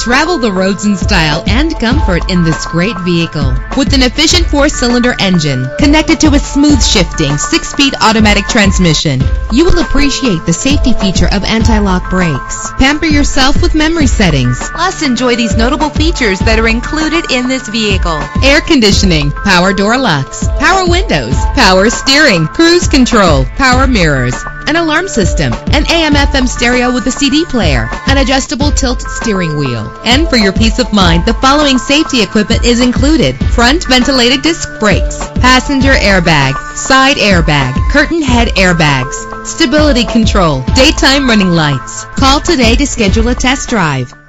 Travel the roads in style and comfort in this great vehicle. With an efficient 4-cylinder engine connected to a smooth shifting 6-speed automatic transmission, you will appreciate the safety feature of anti-lock brakes. Pamper yourself with memory settings. Plus, enjoy these notable features that are included in this vehicle: air conditioning, power door locks, power windows, power steering, cruise control, power mirrors, an alarm system, an AM/FM stereo with a CD player, an adjustable tilt steering wheel. And for your peace of mind, the following safety equipment is included: front ventilated disc brakes, passenger airbag, side airbag, curtain head airbags, stability control, daytime running lights. Call today to schedule a test drive.